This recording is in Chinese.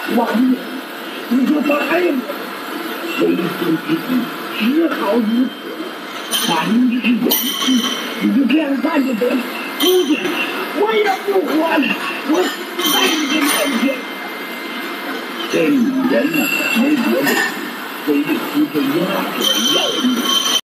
王爷，你就答应我，非死之地只好如此。凡事有序，你就这样办就得了。姑姐，我也不活了，我死在你的面前。这女人呢，没别的，非死这鸭嘴要命。